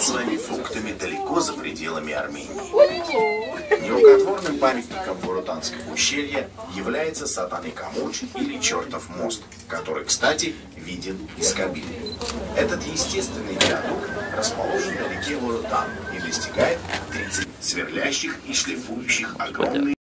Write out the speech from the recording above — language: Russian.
своими фруктами далеко за пределами Армении. Нерукотворным памятником Воротанского ущелья является Сатаны Камуч или Чертов мост, который, кстати, виден из кабины. Этот естественный виадук расположен на реке Воротан и достигает 30 сверлящих и шлифующих огромные